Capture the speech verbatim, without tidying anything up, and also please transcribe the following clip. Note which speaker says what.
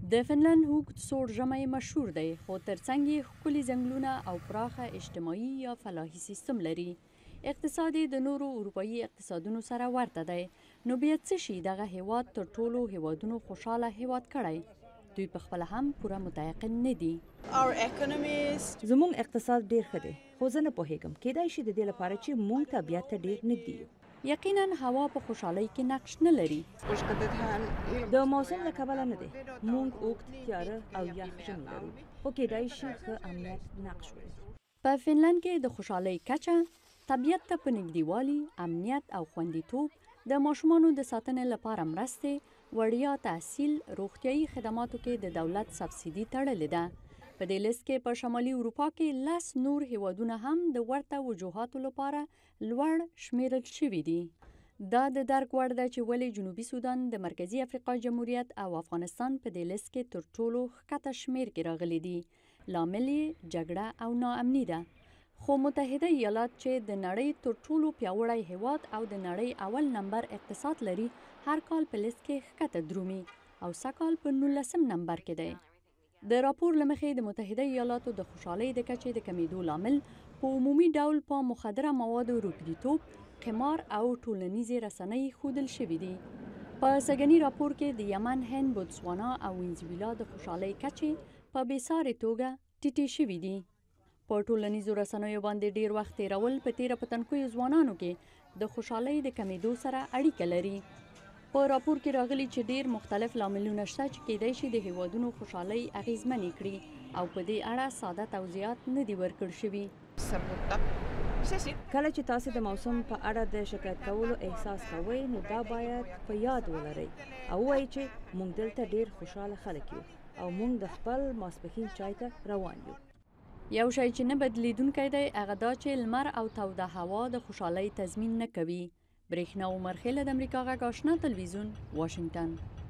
Speaker 1: د فنلند اوږد سوړ ژمی مشهور دی، خو ترڅنګ یې ښکلي ځنګلونه او پراخه اجتماعي یا فلاحي سیستم لري. اقتصاد یې د نورو اروپایي اقتصادونو سره ورته دی. نو بیا څه شي دغه هیواد تر ټولو هیوادونو خوشحاله هیواد کړی؟ دوی په خپله هم پوره متیقن نه دي.
Speaker 2: زموږ اقتصاد ډیر ښه دی، خو زه نه پوهیږم کیدای شي د دې لپاره چې موږ طبیعت ته ډیر نږدې یو.
Speaker 1: یقینا هوا په خوشحالۍ کې نقش نه لري.
Speaker 2: د موسم له کبله نه دی. موږ اوږد تیاره او یخ ژمی لرو، خو کیدای شي ښه امنیت نقش ولري.
Speaker 1: په فنلند کې د خوشحالۍ کچه، طبیعت ته په نږدېوالي، امنیت او خوندیتوب، د ماشومانو د ساتنې لپاره مرستې، وړیا تحصیل، روغتیایي خدماتو کې د دولت سبسیدي تړلې ده. په دې لیست کې په شمالي اروپا کې لس نور هیوادونه هم د ورته وجوهاتو لپاره لوړ شمیرل شوي دي. دا د درک وړ ده چې ولې جنوبي سودان، د مرکزي افریقا جمهوریت او افغانستان په دې لیست کې تر ټولو ښکته شمیر کې راغلي دي. لامل یې جګړه او ناامني ده. خو متحده ایالات چې د نړۍ تر ټولو پیاوړی هیواد او د نړۍ اول نمبر اقتصاد لري، هر کال په لیست کې ښکته درومي او سږکال په نولسم نمبر کې دی. د راپور له مخې د متحده ایالاتو د خوشحالۍ د کچې د کمیدو لامل په عمومي ډول په مخدره موادو روږديتوب، قمار او ټولنیزې رسنۍ ښودل شوي دي. په سږني راپور کې د یمن، هند، بوتسوانا او وینزویلا د خوشحالۍ کچې په بېسارې توګه ټیټې شوي دي. په ټولنیزو رسنیو باندې ډیر وخت تیرول په تیره په تنکیو ځوانانو کې د خوشحالۍ د کمیدو سره اړیکه لري. په راپور کې راغلي چې ډیر مختلف لاملونه شته چې کیدای شي د هیوادونو خوشحالۍ اغیزمنې کړي او په دې اړه ساده توضیحات نه دي ورکړل شوي.
Speaker 2: کله چې تاسو د موسم په اړه د شکایت کولو احساس کوئ، نو دا باید په یاد ولرئ او ووایئ چې موږ دلته ډیر خوشحاله خلک یو او موږ د خپل ماسپښین چای ته روان یو.
Speaker 1: یو شی چې نه بدلیدونکی دی هغه دا چې لمر او توده هوا د خوشحالۍ تضمین نه کوي. برېښنا عمر خیل د امریکا غږ آشنا تلویزیون، واشنگټن.